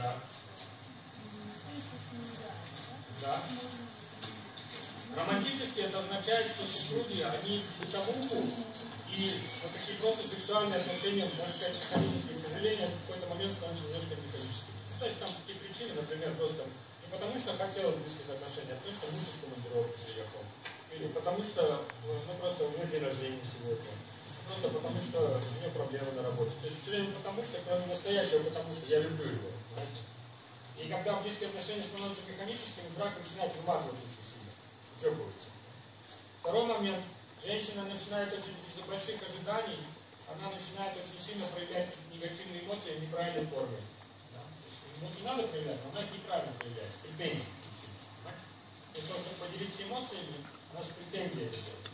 Да. Да. Романтически это означает, что супруги, они бытовуху и вот такие просто сексуальные отношения, можно сказать, механические, к сожалению, в какой-то момент становятся немножко механическими. То есть там такие причины, например, просто не потому что хотелось близких отношений, а потому что муж из командировки приехал. Или потому что, ну просто у меня день рождения сегодня. Просто потому что у меня проблемы на работе. То есть все время потому что, кроме настоящего, потому что я люблю его. Понимаете? И когда близкие отношения становятся механическими, брак начинает выматываться очень сильно. Требуется. Второй момент. Женщина начинает очень из-за больших ожиданий, она начинает очень сильно проявлять негативные эмоции в неправильной форме. Да? То есть эмоции надо проявлять, но она их неправильно проявляет, с претензией. Для того, чтобы поделиться эмоциями, она с претензией это делает.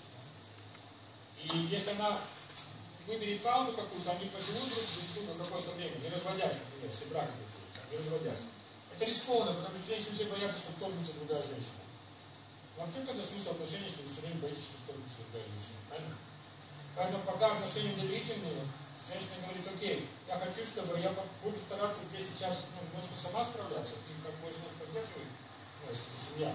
И если она выберет паузу какую-то, они поживут друг без друга какое-то время, не разводясь, например, все браки не разводясь. Это рискованно, потому что женщины все боятся, что вторгнется другая женщина. Вам что тогда смысл отношений, если вы все время боитесь, что вторгнется другая женщина? Правильно? Поэтому пока отношения доверительные, женщина говорит: окей, я хочу, чтобы я буду стараться здесь сейчас немножко сама справляться, и как мой жена поддерживает, ну, если это семья.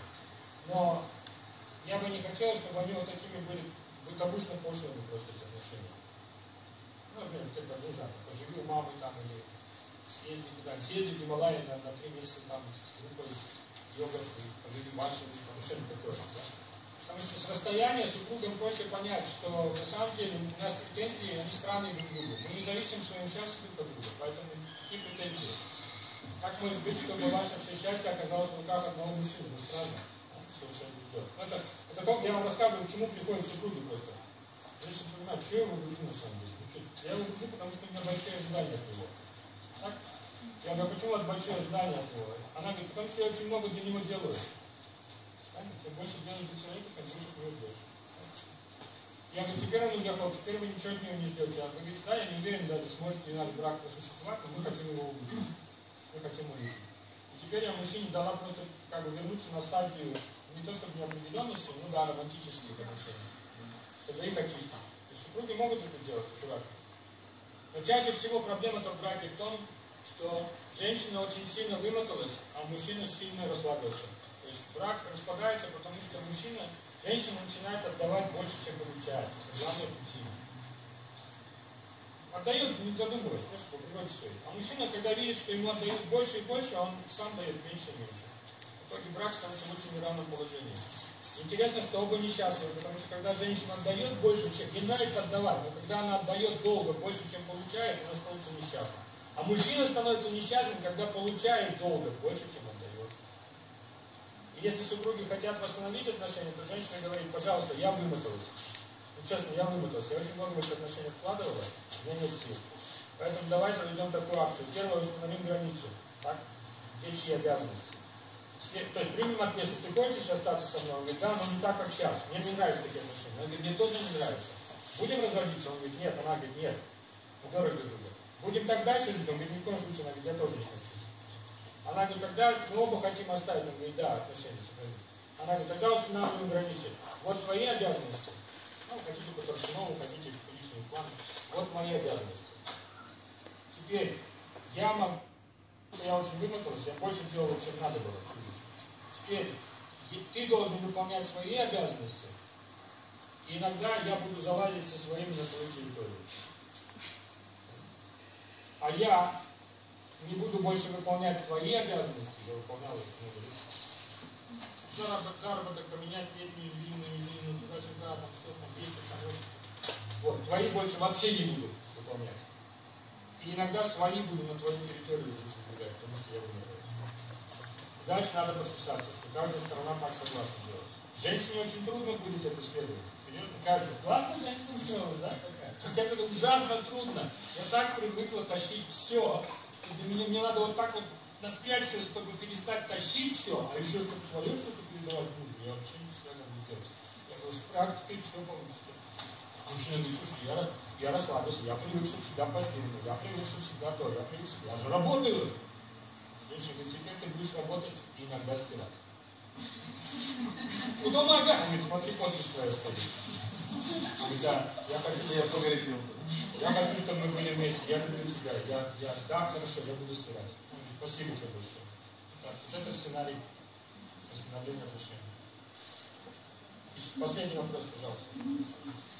Но я бы не хотел, чтобы они вот такими были бытовушно пошлыми просто эти отношения. Ну, например, ты там, не знаю, поживи у мамы там, или съезди куда-нибудь, съезди в Гималайи на 3 месяца там с группой йога, поживи ваши, там, что-нибудь такое. Да? Потому что с расстояния супругам проще понять, что на самом деле у нас претензии, они странные друг к другу. Мы не зависим в своем счастье друг от друга, поэтому какие претензии? Как может быть, чтобы ваше все счастье оказалось в руках одного мужчины? Это странно. Это то, я вам рассказываю, к чему приходят супруги просто. Женщина понимает, что я его люблю на самом деле. Я его люблю, потому что у меня большие ожидания от него. Так? Я говорю: почему у вас большие ожидания от него? Она говорит: потому что я очень много для него делаю. Чем больше делаешь для человека, тем больше ты его ждешь. Я говорю: теперь он уехал, теперь вы ничего от него не ждете. А вы говорите: да, я не уверен даже, сможет ли наш брак просуществовать, но мы хотим его улучшить. Мы хотим улучшить. И теперь я мужчине дала просто как бы вернуться на стадию не то чтобы неопределенности, но да, романтических отношений. Чтобы их очистить. То есть супруги могут это делать, аккуратно. Но чаще всего проблема-то в браке в том, что женщина очень сильно вымоталась, а мужчина сильно расслабился. То есть брак распадается, потому что женщина начинает отдавать больше, чем получает. Это главная причина. Отдает, не задумываясь, просто по природе своей. А мужчина, когда видит, что ему отдают больше и больше, он сам дает меньше и меньше. В итоге брак становится в очень неравном положении. Интересно, что оба несчастливы, потому что когда женщина отдает больше, чем ей нравится отдавать, но когда она отдает долго, больше, чем получает, она становится несчастной. А мужчина становится несчастным, когда получает долго, больше, чем отдает. И если супруги хотят восстановить отношения, то женщина говорит: пожалуйста, я вымоталась. Ну, честно, я вымоталась. Я очень много в эти отношения вкладывала, у меня нет сил. Поэтому давай проведем такую акцию. Первое, установим границу. Так? Где чьи обязанности? То есть примем ответственность. Ты хочешь остаться со мной? Он говорит: да, но не так, как сейчас. Мне не нравятся такие отношения. Он говорит: мне тоже не нравится. Будем разводиться? Он говорит: нет. Она говорит: нет. Мы дорого друг друга. Будем так дальше жить? Он говорит: ни в коем случае. Она говорит: я тоже не хочу. Она говорит: тогда мы оба хотим оставить. Он говорит: да, отношения сохранить. Она говорит: тогда устанавливаем границы. Вот твои обязанности. Ну, хотите по торжеству, хотите по личному плану. Вот мои обязанности. Теперь я очень вымоталась, я больше делала, чем надо было. Теперь ты должен выполнять свои обязанности, и иногда я буду залазить со своими на твою территорию. А я не буду больше выполнять твои обязанности, я выполняла их много лет. Заработок поменять, летнюю, длинную, туда-сюда, там все, там ветер, там очень. Вот, твои больше вообще не буду выполнять. И иногда свои буду на твою территорию здесь выдвигать, потому что я вымираюсь. Дальше надо подписаться, что каждая сторона так согласна делать. Женщине очень трудно будет это следовать. Серьезно? Каждая. Классная женщина устроилась, да? Такая? Это ужасно трудно. Я так привыкла тащить все, что мне надо вот так вот напрячься, чтобы перестать тащить все, а еще чтобы свое что-то передавать мужу. Я вообще не представляю, как это делать. Я говорю: с практикой все получится. Мужчина говорит: слушай, я расслабился, я привык, что всегда постельно, я привык, что всегда то, я привык, что я же работаю. Женщина говорит: теперь ты будешь работать и иногда стирать. Ну, думаю, ага. Он говорит: смотри, подпись твоя стоит. Да, я хочу, чтобы мы были вместе, я люблю тебя, да, хорошо, я буду стирать. Спасибо тебе большое. Так, вот это сценарий восстановления отношений. Последний вопрос, пожалуйста.